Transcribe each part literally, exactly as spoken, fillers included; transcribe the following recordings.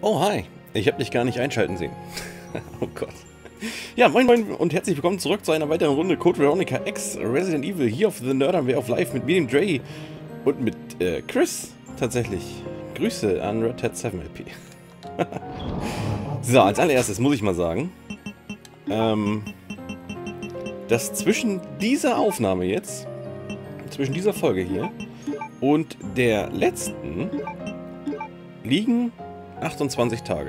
Oh, hi. Ich habe dich gar nicht einschalten sehen. Oh Gott. Ja, moin moin und herzlich willkommen zurück zu einer weiteren Runde Code Veronica X Resident Evil hier auf The Nerd Way of Life mit mir, dem Dre und mit äh, Chris tatsächlich. Grüße an Red Hat sieben L P. So, als allererstes muss ich mal sagen, ähm, dass zwischen dieser Aufnahme jetzt, zwischen dieser Folge hier und der letzten liegen achtundzwanzig Tage.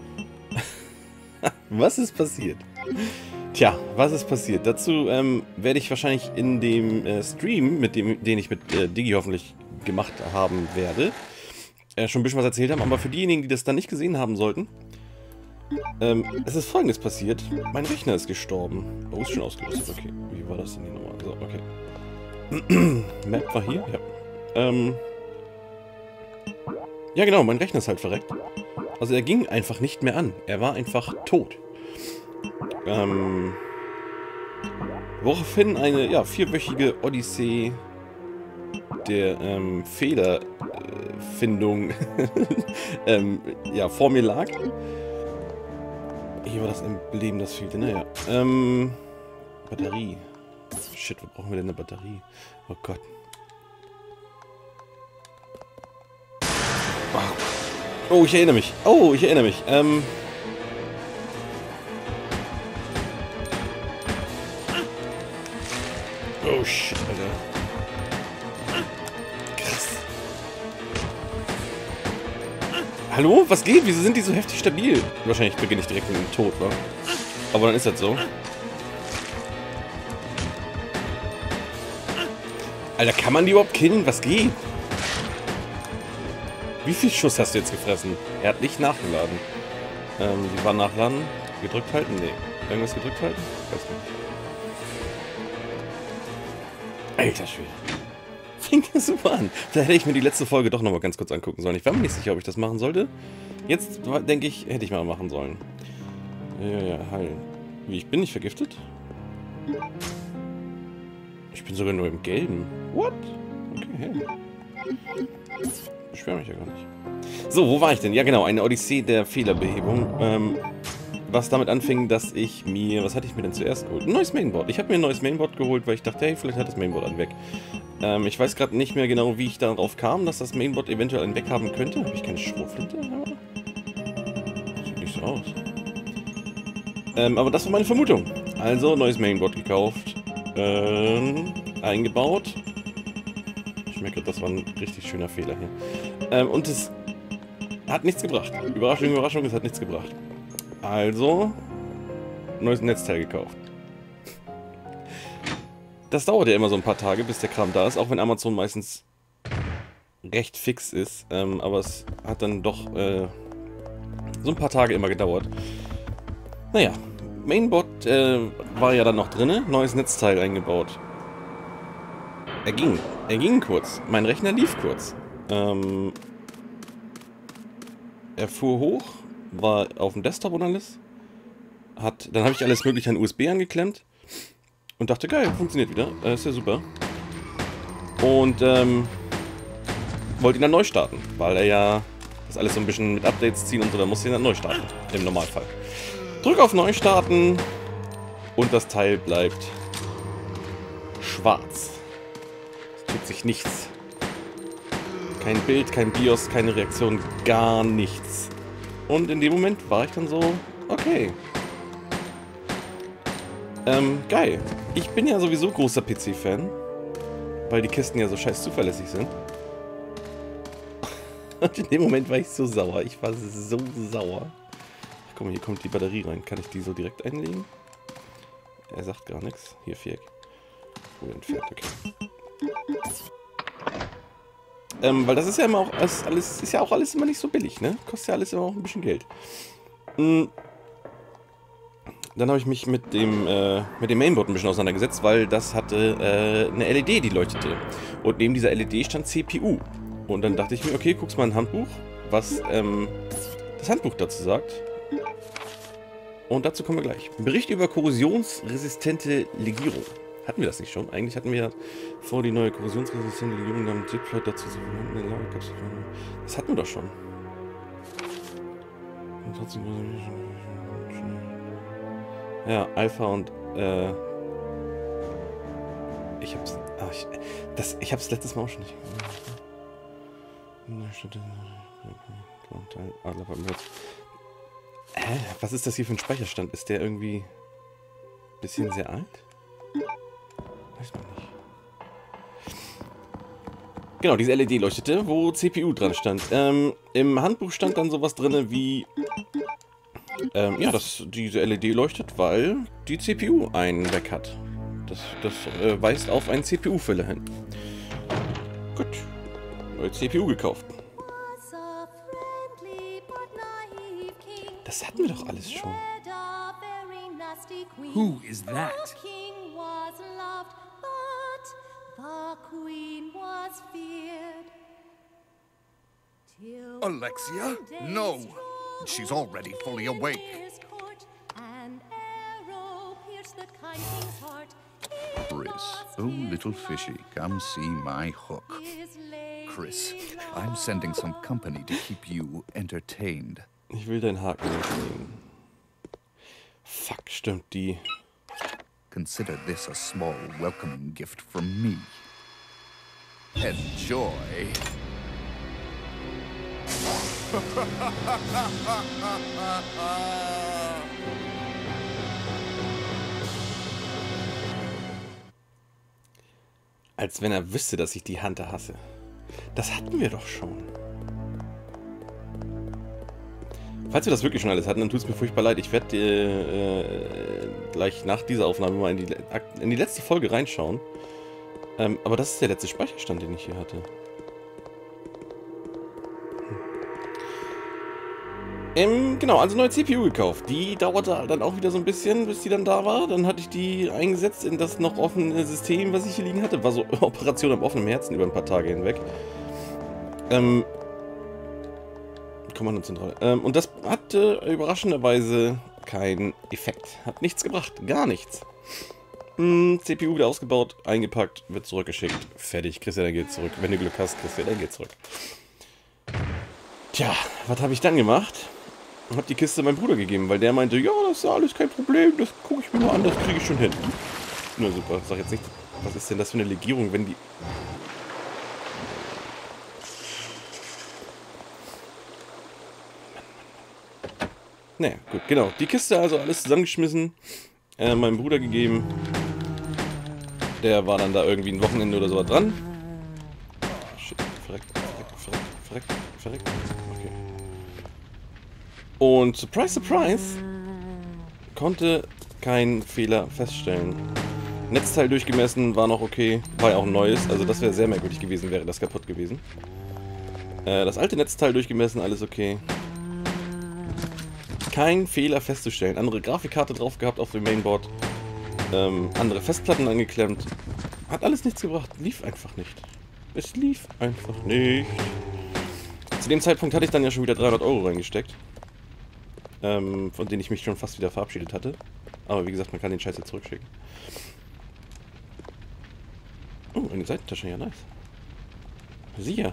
Was ist passiert? Tja, was ist passiert? Dazu ähm, werde ich wahrscheinlich in dem äh, Stream, mit dem, den ich mit äh, Digi hoffentlich gemacht haben werde, äh, schon ein bisschen was erzählt haben. Aber für diejenigen, die das dann nicht gesehen haben sollten, ähm, es ist Folgendes passiert. Mein Rechner ist gestorben. Oh, ist schon ausgerüstet. Okay, wie war das denn hier nochmal? So, okay. Map war hier? Ja. Ähm, ja genau, mein Rechner ist halt verreckt. Also er ging einfach nicht mehr an. Er war einfach tot. Ähm, woraufhin eine ja, vierwöchige Odyssee der ähm, Fehlerfindung ähm, ja, vor mir lag. Hier war das Emblem, das fehlte. Naja. Ähm, Batterie. Shit, wo brauchen wir denn eine Batterie? Oh Gott. Oh, ich erinnere mich. Oh, ich erinnere mich. Ähm... Oh, shit, Alter. Krass. Hallo? Was geht? Wieso sind die so heftig stabil? Wahrscheinlich beginne ich direkt mit dem Tod, wa? Aber dann ist das so. Alter, kann man die überhaupt killen? Was geht? Wie viel Schuss hast du jetzt gefressen? Er hat nicht nachgeladen. Ähm, wie war nachladen? Gedrückt halten? Nee. Irgendwas gedrückt halten? Weiß nicht. Alter Schwede. Fängt ja super an. Da hätte ich mir die letzte Folge doch nochmal ganz kurz angucken sollen. Ich war mir nicht sicher, ob ich das machen sollte. Jetzt denke ich, hätte ich mal machen sollen. Ja, ja, heilen. Wie, ich bin nicht vergiftet? Ich bin sogar nur im Gelben. What? Okay, hey. Ich beschwere mich ja gar nicht. So, wo war ich denn? Ja genau, eine Odyssee der Fehlerbehebung. Ähm, was damit anfing, dass ich mir... Was hatte ich mir denn zuerst geholt? Ein neues Mainboard. Ich habe mir ein neues Mainboard geholt, weil ich dachte, hey, vielleicht hat das Mainboard einen weg. Ähm, ich weiß gerade nicht mehr genau, wie ich darauf kam, dass das Mainboard eventuell einen weg haben könnte. Habe ich keine Schrotflinte? Sieht nicht so aus. Ähm, aber das war meine Vermutung. Also, neues Mainboard gekauft. Ähm, eingebaut. Ich merke, das war ein richtig schöner Fehler hier. Ähm, und es hat nichts gebracht. Überraschung, Überraschung, es hat nichts gebracht. Also, neues Netzteil gekauft. Das dauert ja immer so ein paar Tage, bis der Kram da ist, auch wenn Amazon meistens recht fix ist. Ähm, aber es hat dann doch äh, so ein paar Tage immer gedauert. Naja, Mainboard äh, war ja dann noch drin, neues Netzteil eingebaut. Er ging. Er ging kurz. Mein Rechner lief kurz. Ähm, er fuhr hoch, war auf dem Desktop und alles. Hat, dann habe ich alles mögliche an U S B angeklemmt. Und dachte, geil, funktioniert wieder. Äh, ist ja super. Und ähm, wollte ihn dann neu starten. Weil er ja das alles so ein bisschen mit Updates ziehen und so, dann muss ich ihn dann neu starten. Im Normalfall. Drück auf Neu starten. Und das Teil bleibt schwarz. Tut sich nichts. Kein Bild, kein BIOS, keine Reaktion, gar nichts. Und in dem Moment war ich dann so, okay. Ähm, geil. Ich bin ja sowieso großer P C-Fan, weil die Kisten ja so scheiß zuverlässig sind. Und in dem Moment war ich so sauer. Ich war so sauer. Ach, guck mal, hier kommt die Batterie rein. Kann ich die so direkt einlegen? Er sagt gar nichts. Hier, Viereck. Oh, entfernt, okay. Ähm, weil das ist ja immer auch alles, alles, ist ja auch alles immer nicht so billig, ne? Kostet ja alles immer auch ein bisschen Geld. Mhm. Dann habe ich mich mit dem, äh, mit dem Mainboard ein bisschen auseinandergesetzt, weil das hatte äh, eine L E D, die leuchtete. Und neben dieser L E D stand C P U. Und dann dachte ich mir, okay, guck's mal in ein Handbuch, was ähm, das Handbuch dazu sagt. Und dazu kommen wir gleich. Bericht über korrosionsresistente Legierung. Hatten wir das nicht schon? Eigentlich hatten wir vor, die neue korrosionsresistente Legierung dann Diploid dazu zu verwenden. Das hatten wir doch schon. Ja, Alpha und äh, ich hab's. Ach, ich, das, ich hab's letztes Mal auch schon nicht. Hä? Was ist das hier für ein Speicherstand? Ist der irgendwie ein bisschen sehr alt? Weiß man nicht. Genau, diese L E D leuchtete, wo C P U dran stand. Ähm, im Handbuch stand dann sowas drin wie... Ähm, ja, dass diese L E D leuchtet, weil die C P U einen weg hat. Das, das äh, weist auf einen C P U-Fehler hin. Gut. Neue C P U gekauft. Das hatten wir doch alles schon. Who is that? Alexia? No! She's already fully awake. Chris, oh little fishy, come see my hook. Chris, I'm sending some company to keep you entertained. Ich will deinen Haken nicht sehen. Fuck, stimmt die. Consider this a small welcoming gift from me. Enjoy. Als wenn er wüsste, dass ich die Hunter hasse. Das hatten wir doch schon. Falls wir das wirklich schon alles hatten, dann tut es mir furchtbar leid. Ich werde äh, gleich nach dieser Aufnahme mal in die, in die letzte Folge reinschauen. Ähm, aber das ist der letzte Speicherstand, den ich hier hatte. Ähm, genau, also neue C P U gekauft. Die dauerte dann auch wieder so ein bisschen, bis die dann da war. Dann hatte ich die eingesetzt in das noch offene System, was ich hier liegen hatte. War so Operation am offenen Herzen über ein paar Tage hinweg. Ähm, Kommandozentrale. Ähm, und das hatte überraschenderweise keinen Effekt. Hat nichts gebracht. Gar nichts. Hm, C P U wieder ausgebaut, eingepackt, wird zurückgeschickt. Fertig, kriegst du dein Geld zurück. Wenn du Glück hast, kriegst du dein Geld zurück. Tja, was habe ich dann gemacht? Hab die Kiste meinem Bruder gegeben, weil der meinte, ja, das ist ja alles kein Problem, das gucke ich mir mal an, das kriege ich schon hin. Na super, sag jetzt nicht, was ist denn das für eine Legierung, wenn die... Naja, gut, genau. Die Kiste also alles zusammengeschmissen, äh, meinem Bruder gegeben. Der war dann da irgendwie ein Wochenende oder so dran. Oh, shit, verreckt, verreckt, verreckt, verreckt, verreckt. Okay. Und surprise, surprise, konnte keinen Fehler feststellen. Netzteil durchgemessen, war noch okay, war ja auch ein neues, also das wäre sehr merkwürdig gewesen, wäre das kaputt gewesen. Äh, das alte Netzteil durchgemessen, alles okay. Kein Fehler festzustellen. Andere Grafikkarte drauf gehabt auf dem Mainboard. Ähm, andere Festplatten angeklemmt. Hat alles nichts gebracht. Lief einfach nicht. Es lief einfach nicht. Zu dem Zeitpunkt hatte ich dann ja schon wieder dreihundert Euro reingesteckt. Ähm, von denen ich mich schon fast wieder verabschiedet hatte. Aber wie gesagt, man kann den Scheiß jetzt zurückschicken. Oh, eine Seitentasche, ja nice. Sicher.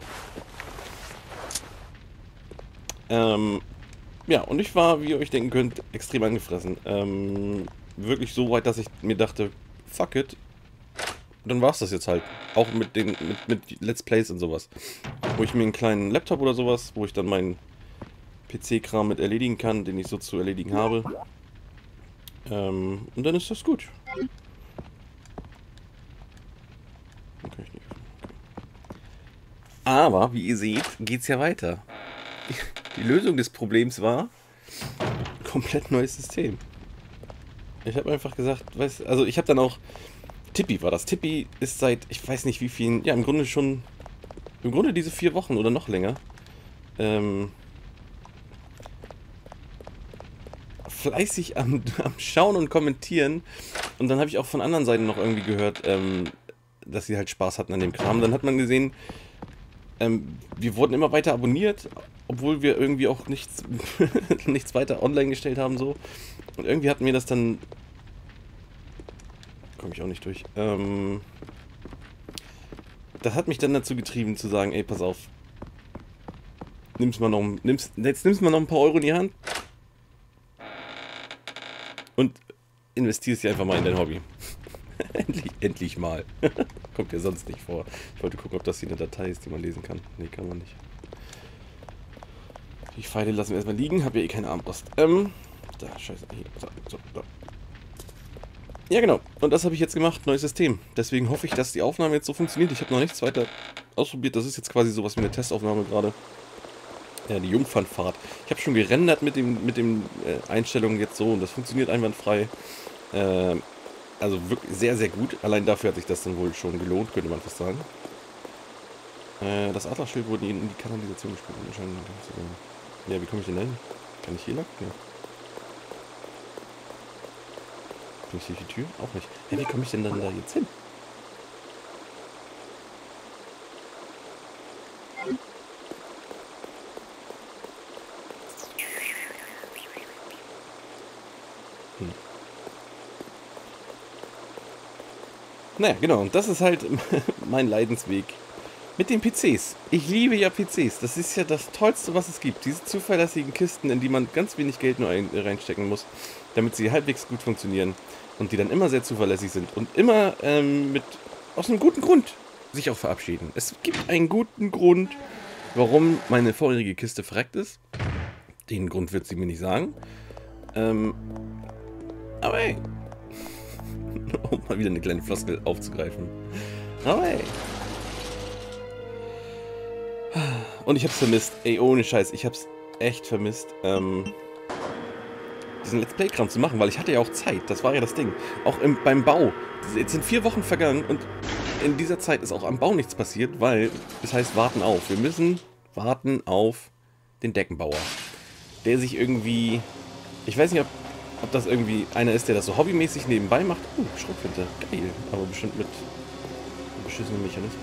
Ähm... Ja, und ich war, wie ihr euch denken könnt, extrem angefressen. Ähm, wirklich so weit, dass ich mir dachte, fuck it. Dann war's das jetzt halt. Auch mit den mit, mit Let's Plays und sowas. Wo ich mir einen kleinen Laptop oder sowas, wo ich dann meinen P C-Kram mit erledigen kann, den ich so zu erledigen habe. Ähm, und dann ist das gut. Dann kann ich nicht. Aber, wie ihr seht, geht's ja weiter. Die Lösung des Problems war komplett neues System. Ich habe einfach gesagt, weißt, also ich habe dann auch Tippi war das. Tippi ist seit ich weiß nicht wie vielen, ja im Grunde schon, im Grunde diese vier Wochen oder noch länger ähm, fleißig am, am Schauen und Kommentieren. Und dann habe ich auch von anderen Seiten noch irgendwie gehört, ähm, dass sie halt Spaß hatten an dem Kram. Dann hat man gesehen, ähm, wir wurden immer weiter abonniert, obwohl wir irgendwie auch nichts, nichts weiter online gestellt haben so. Und irgendwie hat mir das dann... Komme ich auch nicht durch. Ähm, das hat mich dann dazu getrieben zu sagen, ey, pass auf. Nimm's mal noch, nimm's, jetzt nimmst mal noch ein paar Euro in die Hand und investiere sie einfach mal in dein Hobby. endlich, endlich mal. Kommt ja sonst nicht vor. Ich wollte gucken, ob das hier eine Datei ist, die man lesen kann. Nee, kann man nicht. Die Pfeile lassen wir erstmal liegen. Hab ja eh keine Armbrust. Ähm, da, scheiße. Hier, so, so, da. Ja, genau. Und das habe ich jetzt gemacht. Neues System. Deswegen hoffe ich, dass die Aufnahme jetzt so funktioniert. Ich habe noch nichts weiter ausprobiert. Das ist jetzt quasi sowas wie eine Testaufnahme gerade. Ja, die Jungfernfahrt. Ich habe schon gerendert mit dem mit den äh, Einstellungen jetzt so und das funktioniert einwandfrei. Äh, also wirklich sehr, sehr gut. Allein dafür hat sich das dann wohl schon gelohnt, könnte man fast sagen. Äh, das Adlerschild wurde in die Kanalisation gespielt. Ja, wie komme ich denn hin? Kann ich hier lang? Ja. Kann ich durch die Tür? Auch nicht. Ja, wie komme ich denn dann da jetzt hin? Hm. Naja, genau. Und das ist halt mein Leidensweg mit den P Cs. Ich liebe ja P Cs. Das ist ja das Tollste, was es gibt. Diese zuverlässigen Kisten, in die man ganz wenig Geld nur ein, reinstecken muss, damit sie halbwegs gut funktionieren. Und die dann immer sehr zuverlässig sind. Und immer ähm, mit aus einem guten Grund sich auch verabschieden. Es gibt einen guten Grund, warum meine vorherige Kiste verreckt ist. Den Grund wird sie mir nicht sagen. Ähm, aber hey. Um mal wieder eine kleine Floskel aufzugreifen. Aber hey. Und ich hab's vermisst. Ey, ohne Scheiß. Ich hab's echt vermisst, ähm, diesen Let's Play-Kram zu machen, weil ich hatte ja auch Zeit. Das war ja das Ding. Auch im, beim Bau. Jetzt sind vier Wochen vergangen und in dieser Zeit ist auch am Bau nichts passiert, weil es heißt warten auf. Wir müssen warten auf den Deckenbauer. Der sich irgendwie... Ich weiß nicht, ob, ob das irgendwie einer ist, der das so hobbymäßig nebenbei macht. Oh, Schrotflinte. Geil. Aber bestimmt mit beschissenem Mechanismus.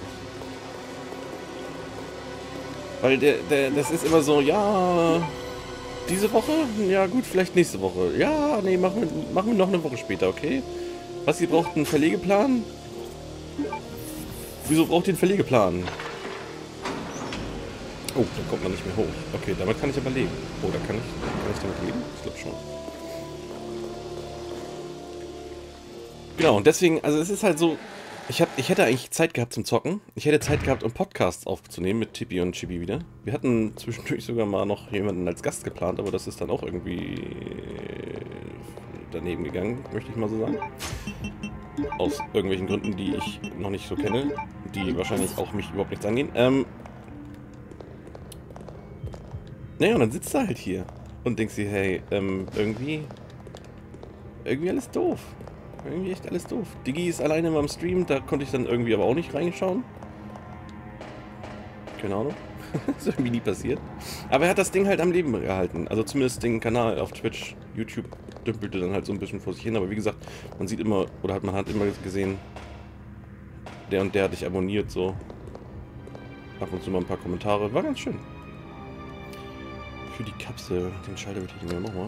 Weil der, der, das ist immer so, ja... Diese Woche? Ja gut, vielleicht nächste Woche. Ja, nee, machen wir, machen wir noch eine Woche später, okay? Was, ihr braucht einen Verlegeplan? Wieso braucht ihr einen Verlegeplan? Oh, da kommt man nicht mehr hoch. Okay, damit kann ich aber leben. Oh, da kann ich, kann ich damit leben? Ich glaube schon. Genau, und deswegen, also es ist halt so, ich, hab, ich hätte eigentlich Zeit gehabt zum Zocken. Ich hätte Zeit gehabt, um Podcasts aufzunehmen mit Tippi und Chibi wieder. Wir hatten zwischendurch sogar mal noch jemanden als Gast geplant, aber das ist dann auch irgendwie daneben gegangen, möchte ich mal so sagen. Aus irgendwelchen Gründen, die ich noch nicht so kenne, die wahrscheinlich auch mich überhaupt nichts angehen. Ähm, naja, und dann sitzt er halt hier und denkst dir, hey, ähm, irgendwie, irgendwie alles doof. Irgendwie echt alles doof. Digi ist alleine beim Stream, da konnte ich dann irgendwie aber auch nicht reinschauen. Keine Ahnung. Ist irgendwie nie passiert. Aber er hat das Ding halt am Leben gehalten. Also zumindest den Kanal auf Twitch. YouTube dümpelte dann halt so ein bisschen vor sich hin. Aber wie gesagt, man sieht immer, oder hat man hat immer gesehen, der und der hat dich abonniert, so. Ab und zu mal ein paar Kommentare. War ganz schön. Für die Kapsel. Den Schalter würde ich nicht mehr nochmal.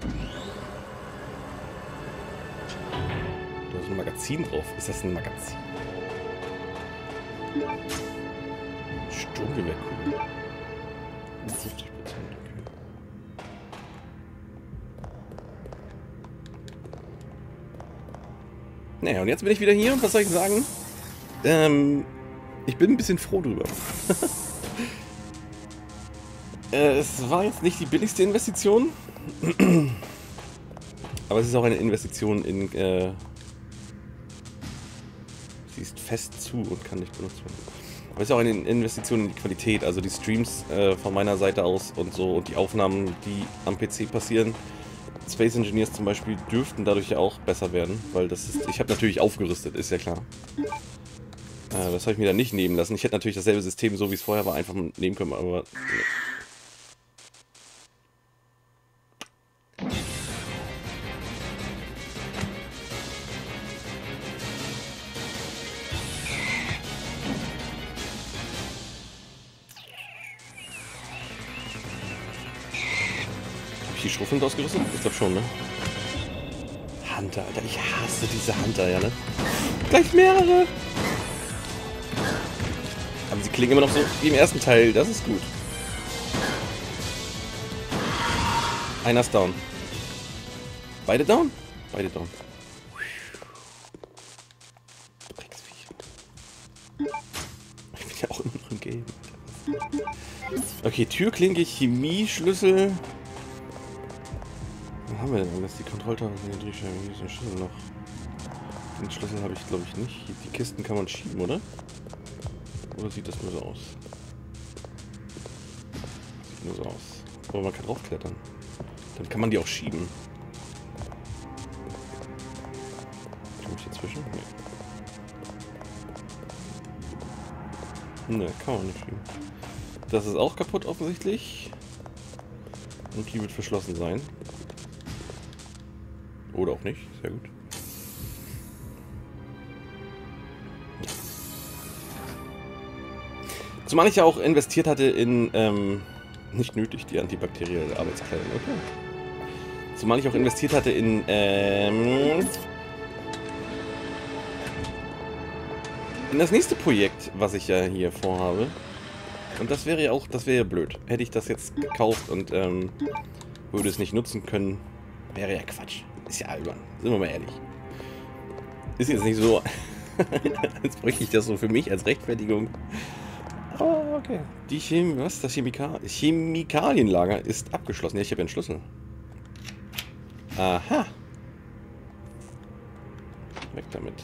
Da ist ein Magazin drauf. Ist das ein Magazin? Sturmgewehrkugel. fünfzig Prozent, okay. Naja, und jetzt bin ich wieder hier und was soll ich sagen? Ähm, ich bin ein bisschen froh drüber. äh, es war jetzt nicht die billigste Investition. Aber es ist auch eine Investition in, äh, sie ist fest zu und kann nicht benutzt werden. Aber es ist auch eine Investition in die Qualität, also die Streams äh, von meiner Seite aus und so und die Aufnahmen, die am P C passieren. Space Engineers zum Beispiel dürften dadurch ja auch besser werden, weil das ist, ich habe natürlich aufgerüstet, ist ja klar. Äh, das habe ich mir dann nicht nehmen lassen. Ich hätte natürlich dasselbe System, so wie es vorher war, einfach nehmen können, aber... Die Schrotflinte ausgerüstet? Ich glaube schon, ne? Hunter, Alter. Ich hasse diese Hunter, ja, ne? Gleich mehrere! Aber sie klingen immer noch so wie im ersten Teil. Das ist gut. Einer ist down. Beide down? Beide down. Drecksviecher. Ich bin ja auch immer noch im Game. Okay, Türklinke, Chemie, Schlüssel. Was haben wir denn? Das ist die Kontrolltafel von den Drehscheiben. Hier ist ein Schlüssel noch. Den Schlüssel habe ich glaube ich nicht. Die Kisten kann man schieben, oder? Oder sieht das nur so aus? Sieht nur so aus. Aber man kann draufklettern. Dann kann man die auch schieben. Komme ich dazwischen? Nee. Ne, kann man nicht schieben. Das ist auch kaputt offensichtlich. Und die wird verschlossen sein. Oder auch nicht. Sehr gut. Zumal ich ja auch investiert hatte in, ähm, nicht nötig, die antibakterielle Arbeitskleidung, okay. Zumal ich auch investiert hatte in, ähm, in das nächste Projekt, was ich ja hier vorhabe. Und das wäre ja auch, das wäre ja blöd. Hätte ich das jetzt gekauft und, ähm, würde es nicht nutzen können, wäre ja Quatsch. Ist ja albern, sind wir mal ehrlich. Ist jetzt nicht so, als bräuchte ich das so für mich als Rechtfertigung. Oh, okay. Die Chemie, was? Das Chemika Chemikalienlager ist abgeschlossen. Ja, ich habe ja einen Schlüssel. Aha. Weg damit.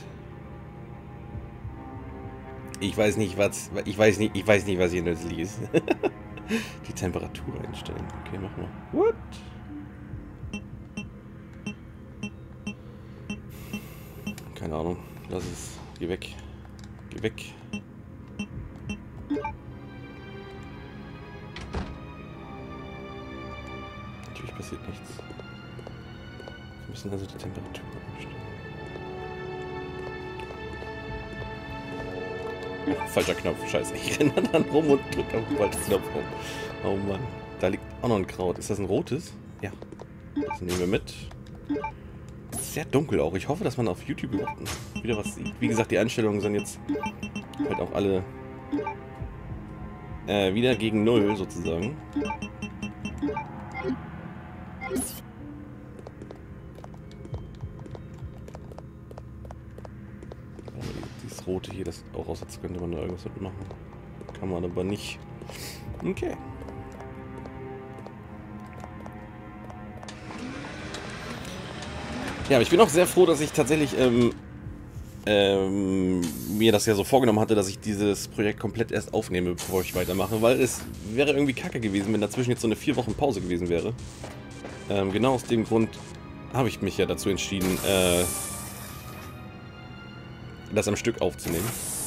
Ich weiß nicht, was. Ich weiß nicht, ich weiß nicht, was hier nützlich ist. Die Temperatur einstellen. Okay, mach mal. What? Keine Ahnung. Lass es. Geh weg. Geh weg. Natürlich passiert nichts. Wir müssen also die Temperatur einstellen. Ja, falscher Knopf, scheiße. Ich renne dann rum und drücke auf den falschen Knopf rum. Oh Mann. Da liegt auch noch ein Kraut. Ist das ein rotes? Ja. Das nehmen wir mit. Sehr dunkel auch. Ich hoffe, dass man auf YouTube überhaupt wieder was sieht. Wie gesagt, die Einstellungen sind jetzt halt auch alle äh, wieder gegen Null sozusagen. Dieses rote hier, das auch aus, als könnte man da irgendwas mitmachen. Kann man aber nicht. Okay. Ja, aber ich bin auch sehr froh, dass ich tatsächlich ähm, ähm, mir das ja so vorgenommen hatte, dass ich dieses Projekt komplett erst aufnehme, bevor ich weitermache, weil es wäre irgendwie kacke gewesen, wenn dazwischen jetzt so eine vier Wochen Pause gewesen wäre. Ähm, genau aus dem Grund habe ich mich ja dazu entschieden, äh, das am Stück aufzunehmen.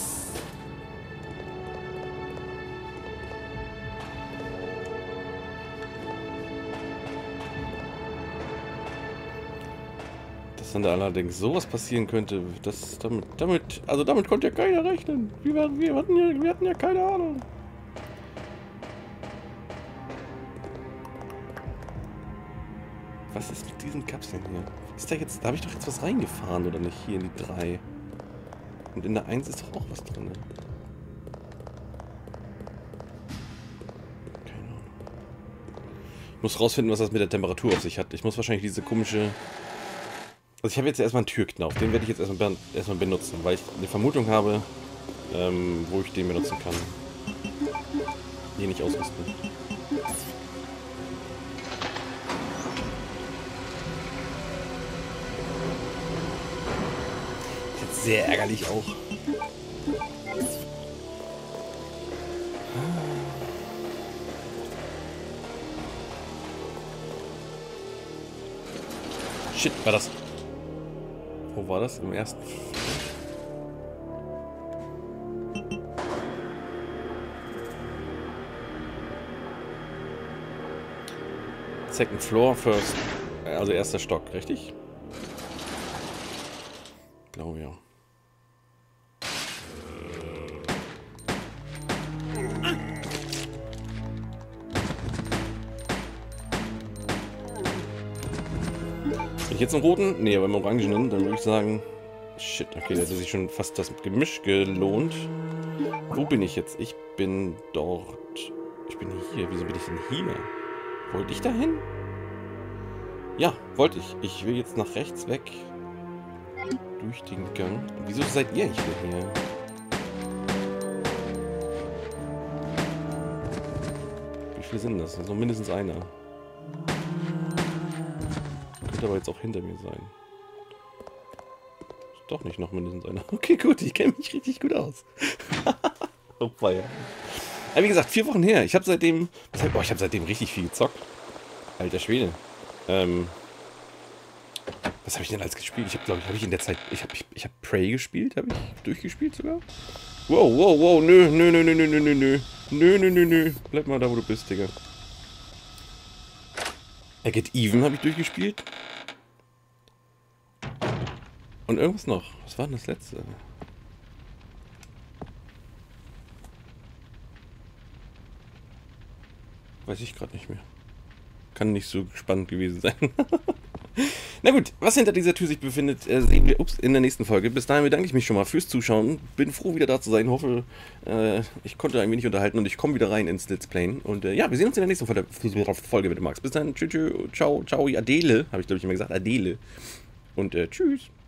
Dann da allerdings sowas passieren könnte, das damit, damit, also damit konnte ja keiner rechnen. Wir, wir, hatten ja, wir hatten ja keine Ahnung. Was ist mit diesen Kapseln hier? Ist da jetzt, da habe ich doch jetzt was reingefahren, oder nicht? Hier in die drei. Und in der eins ist doch auch was drin. Keine Ahnung. Ich muss rausfinden, was das mit der Temperatur auf sich hat. Ich muss wahrscheinlich diese komische... Also ich habe jetzt erstmal einen Türknauf, den werde ich jetzt erstmal, erstmal benutzen, weil ich eine Vermutung habe, ähm, wo ich den benutzen kann. Hier nicht ausrüsten. Ist jetzt sehr ärgerlich auch. Shit, war das... Wo war das? Im ersten... Second Floor, First... Also erster Stock, richtig? Glaube ja. Wenn ich jetzt einen roten? Nee, aber im Orangenen, dann würde ich sagen... Shit, okay, da hat sich schon fast das Gemisch gelohnt. Wo bin ich jetzt? Ich bin dort... Ich bin hier. Wieso bin ich denn hier? Wollte ich da hin? Ja, wollte ich. Ich will jetzt nach rechts weg. Durch den Gang. Wieso seid ihr nicht mehr hier? Wie viele sind das? Also mindestens einer. Könnte aber jetzt auch hinter mir sein. Ist doch nicht noch mindestens einer. Okay, gut. Ich kenne mich richtig gut aus. Oh, feier. Aber wie gesagt, vier Wochen her. Ich habe seitdem... Oh, ich habe seitdem richtig viel gezockt. Alter Schwede. Ähm... Was habe ich denn alles gespielt? Ich habe, glaube ich, habe ich in der Zeit... Ich habe ich, ich hab Prey gespielt. Habe ich durchgespielt sogar? Wow, wow, wow. Nö, nö, nö, nö, nö, nö, nö. Nö, nö, nö, nö. Bleib mal da, wo du bist, Digga. I Get Even habe ich durchgespielt. Und irgendwas noch. Was war denn das letzte? Weiß ich gerade nicht mehr. Kann nicht so spannend gewesen sein. Na gut, was hinter dieser Tür sich befindet, äh, sehen wir ups, in der nächsten Folge. Bis dahin bedanke ich mich schon mal fürs Zuschauen. Bin froh, wieder da zu sein. Hoffe, äh, ich konnte ein wenig unterhalten und ich komme wieder rein ins Let's Playen. Und äh, ja, wir sehen uns in der nächsten Folge, Folge wenn du magst. Bis dann, tschüss, tschüss, ciao, ciao, Adele. Habe ich, glaube ich, immer gesagt, Adele. Und äh, tschüss.